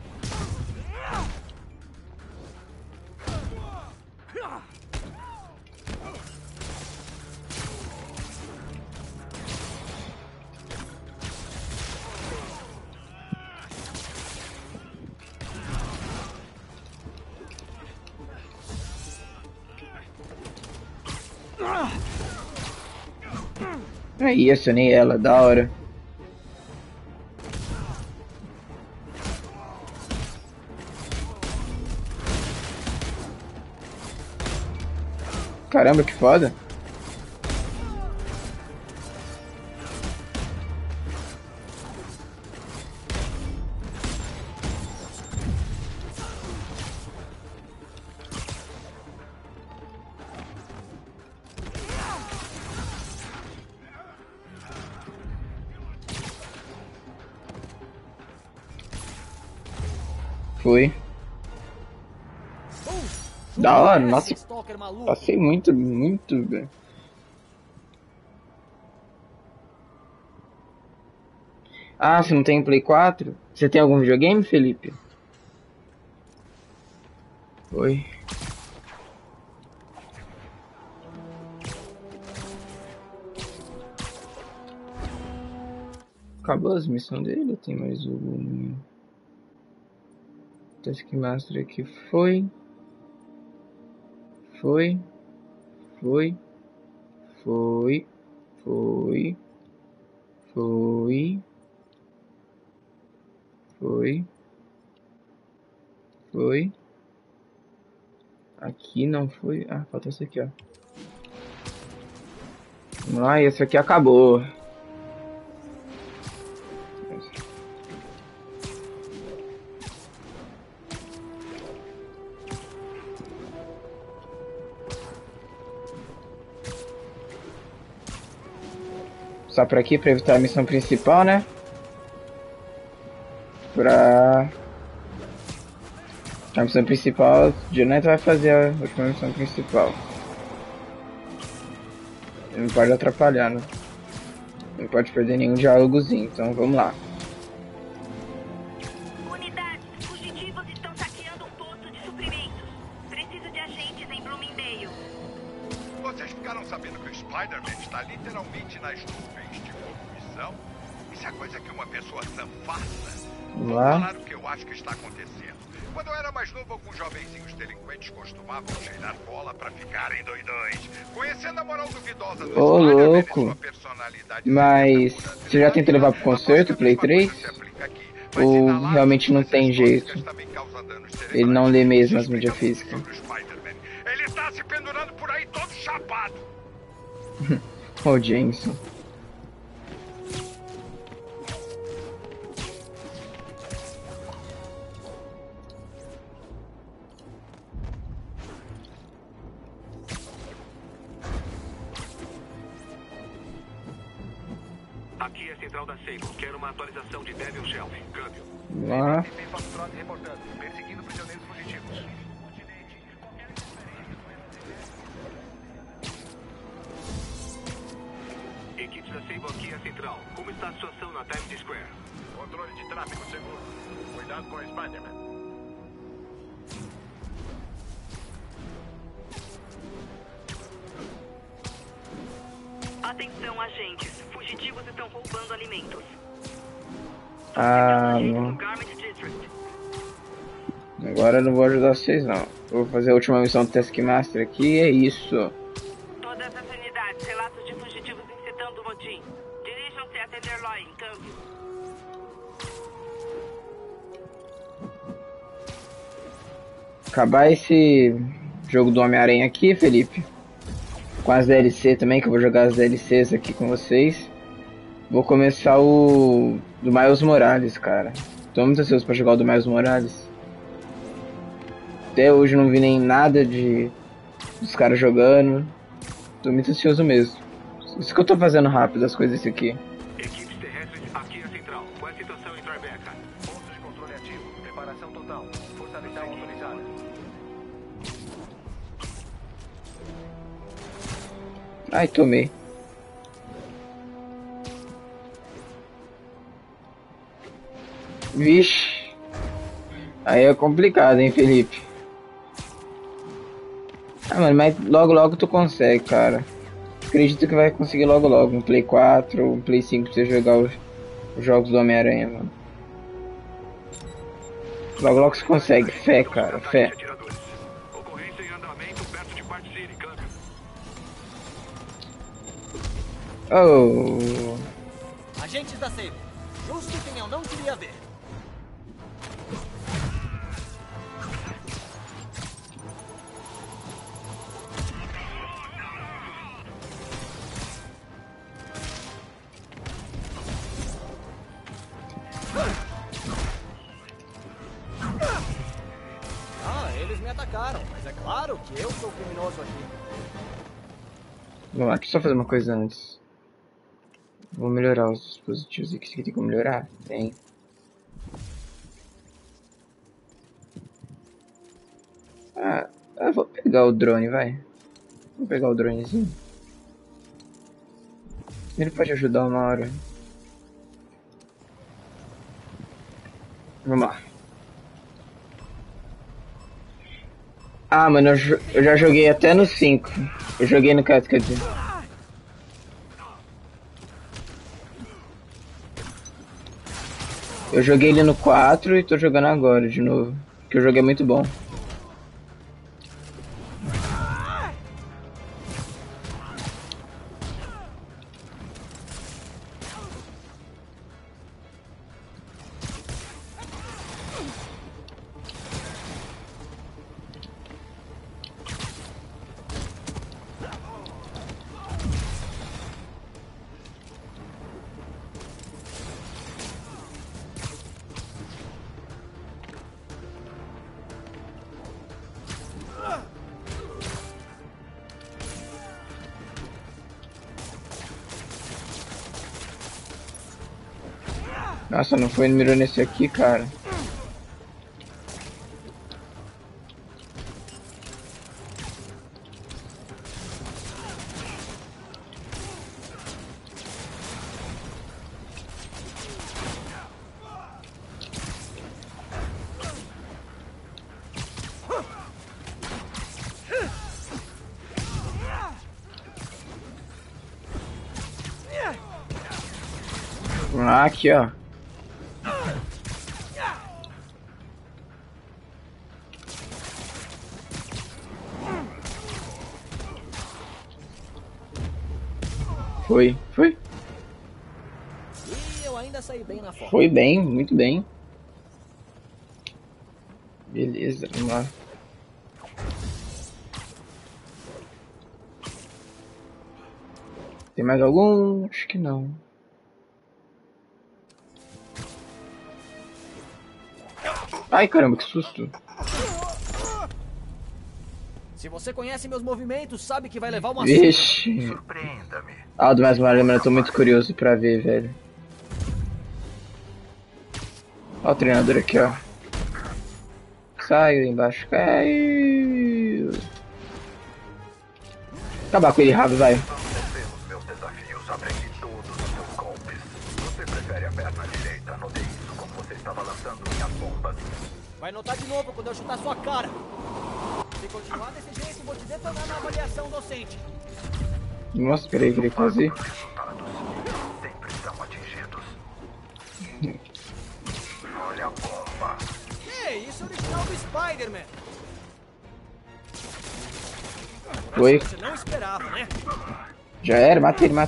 Aí, acionei ela, da hora. Caramba, que foda. Foi. Da hora, nossa. Passei muito, velho. Ah, você não tem Play 4? Você tem algum videogame, Felipe? Oi. Acabou as missões dele? Tem mais um. Task Master aqui foi. Foi. Foi. Foi. Foi. Foi. Foi. Foi. Aqui não foi. Ah, falta esse aqui, ó. Vamos lá, esse aqui acabou. Só por aqui pra evitar a missão principal, né? A missão principal, direto vai fazer a última missão principal. Ele não pode atrapalhar, né? Não pode perder nenhum diálogozinho, então vamos lá. Unidades, fugitivos estão saqueando um posto de suprimentos. Preciso de agentes em Bloomingdale. Vocês ficaram sabendo que o Spider-Man está literalmente nas nuvens de poluição? Isso é coisa que uma pessoa sã faça. Vamos Vou lá. falar o que eu acho que está acontecendo. Quando eu era mais novo, alguns jovenzinhos delinquentes costumavam cheirar bola pra ficarem doidões. Conhecendo a moral duvidosa do Ô, Spider-Man e louco. sua personalidade Mas secreta por você já tentou levar pro aposto concerto, que a Play mesma coisa 3? se aplica aqui. Mas Ou inalar realmente não essas tem jeito? vodkas também causa danos cerebrais. Ele não lê mesmo as Isso mídias explica físicas. muito sobre o Spider-Man. Ele tá se pendurando por aí todo chapado. Ô, Jameson. Aqui é a central da Sable. Quero uma atualização de Devil Shelf. Câmbio. Vamos lá. TP Foxtrot reportando. Perseguindo prisioneiros fugitivos. Equipes da Sable aqui é a central. Como está a situação na Times Square? Controle de tráfego seguro. Cuidado com o Spider-Man. Atenção, agentes. Fugitivos estão roubando alimentos. Ah, No não. Garment District. Agora eu não vou ajudar vocês, não. Eu vou fazer a última missão do Taskmaster aqui e é isso. Todas as unidades, relatos de fugitivos incitando o motim. Dirijam-se a Tenderloin, câmbio. Acabar esse jogo do Homem-Aranha aqui, Felipe. Com as DLC também, que eu vou jogar as DLCs aqui com vocês. Vou começar o do Miles Morales, cara. Tô muito ansioso pra jogar o do Miles Morales. Até hoje não vi nem nada dos caras jogando. Tô muito ansioso mesmo. Isso que eu tô fazendo rápido as coisas aqui. Equipes terrestres, aqui é a central. Qual é a situação em Tribeca? Ponto de controle ativo. Preparação total. Força vital autorizada. Ai, tomei. Vixe. Aí é complicado, hein, Felipe. Ah, mano, mas logo logo tu consegue, cara. Acredito que vai conseguir logo logo. Um Play 4 ou um Play 5 pra você jogar os jogos do Homem-Aranha, mano. Logo logo você consegue. Fé, cara. Fé. Atiradores. Ocorrência em andamento perto de Park City. Câmbio. Oh. Agentes da Sable. Justo quem eu não queria ver. Ah, eles me atacaram, mas é claro que eu sou o criminoso aqui. Vamos lá, deixa eu só fazer uma coisa antes. Vou melhorar os dispositivos aqui. Isso aqui tem como melhorar? Tem. Vou pegar o drone, vai. Vou pegar o dronezinho. Ele pode ajudar uma hora. Vamos lá. Ah, mano, eu já joguei até no 5. Eu joguei no 4, quer dizer. Eu joguei ele no 4 e tô jogando agora de novo. Porque o jogo é muito bom. Nossa, não foi mirou nesse aqui, cara. Ah, aqui, ó. Foi. E eu ainda saí bem na foto. Foi bem, muito bem. Beleza, vamos lá. Tem mais algum? Acho que não. Ai, caramba, que susto. Se você conhece meus movimentos, sabe que vai levar uma Vixe. Surpreenda-me. Ah, do mais Mario, mano, eu tô muito curioso pra ver, velho. Ó o treinador aqui, ó. Saiu embaixo, caiu. Acabar com ele rápido, vai. Vencer os meus desafios, aprendi todos os seus golpes. Você prefere a perna direita, notei isso como você estava lançando minhas bombas. Vai notar de novo quando eu chutar sua cara. Se continuar desse jeito, vou te detonar na avaliação docente. Nossa, peraí, que ele quase... Os resultados sempre são atingidos. Olha a bomba. Ei, isso é original do Spider-Man. Foi. Você não esperava, né? Já era, mata ele.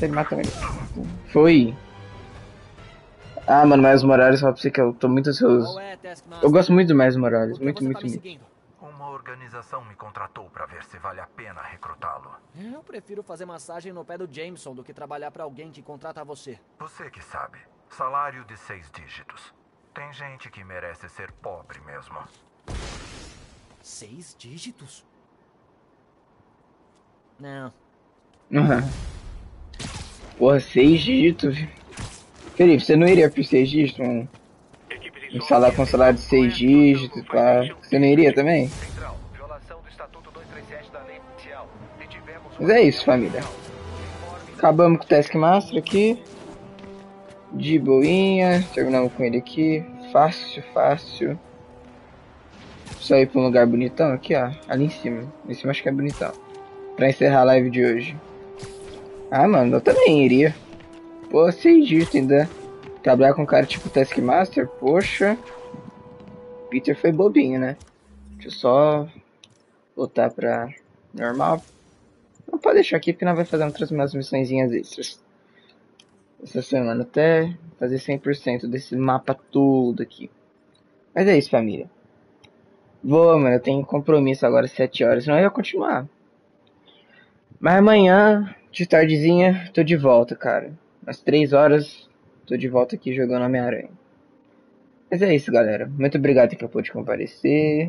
Foi. Ah, mano, Miles Morales, só pra você que eu tô muito ansioso. Qual é, Taskmaster? Eu gosto muito do Miles Morales, Por que muito, você muito, tá me muito. seguindo? Uma organização me contratou para ver se vale a pena recrutá-lo. Eu prefiro fazer massagem no pé do Jameson do que trabalhar pra alguém que contrata você. Você que sabe. Salário de 6 dígitos. Tem gente que merece ser pobre mesmo. 6 dígitos? Não. Uhum. Porra, 6 dígitos. Felipe, você não iria por 6 dígitos? Um salário com salário de 6 dígitos, pá. Você não iria também? Central, violação do Estatuto 237 da Lei Policial. Detivemos Mas é isso, família. Acabamos com o Taskmaster aqui. De boinha. Terminamos com ele aqui. Fácil. Só ir pra um lugar bonitão aqui, ó. Ali em cima. Em cima acho que é bonitão. Pra encerrar a live de hoje. Ah, mano, eu também iria. Pô, 6 dígitos ainda. Trabalhar com um cara tipo Taskmaster, poxa. Peter foi bobinho, né? Deixa eu só voltar pra normal. Não pode deixar aqui porque nós vamos fazer umas missõezinhas extras. Essa semana até fazer 100% desse mapa todo aqui. Mas é isso, família. Vou, mano, eu tenho compromisso agora às 7 horas, senão eu ia continuar. Mas amanhã, de tardezinha, tô de volta, cara. Às 3 horas, tô de volta aqui jogando Homem-Aranha. Mas é isso, galera. Muito obrigado que eu pude comparecer.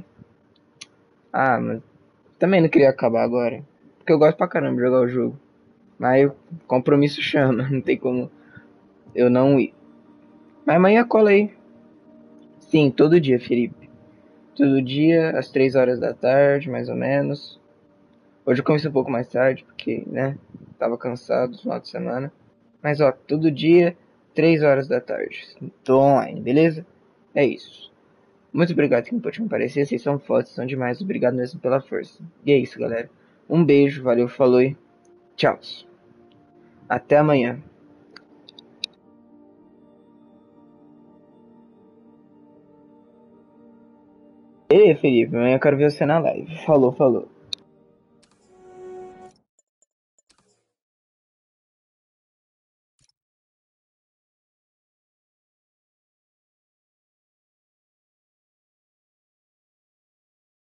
Ah, mas também não queria acabar agora. Porque eu gosto pra caramba de jogar o jogo. Mas o compromisso chama, não tem como eu não ir. Mas amanhã cola aí. Sim, todo dia, Felipe. Todo dia, às 3 horas da tarde, mais ou menos. Hoje eu comecei um pouco mais tarde, porque, né, tava cansado no final de semana. Mas, ó, todo dia, 3 horas da tarde. Tô online, beleza? É isso. Muito obrigado quem pôde comparecer. Vocês são fodas, são demais. Obrigado mesmo pela força. E é isso, galera. Um beijo, valeu, falou e tchau. Até amanhã. Ei, Felipe, amanhã eu quero ver você na live. Falou.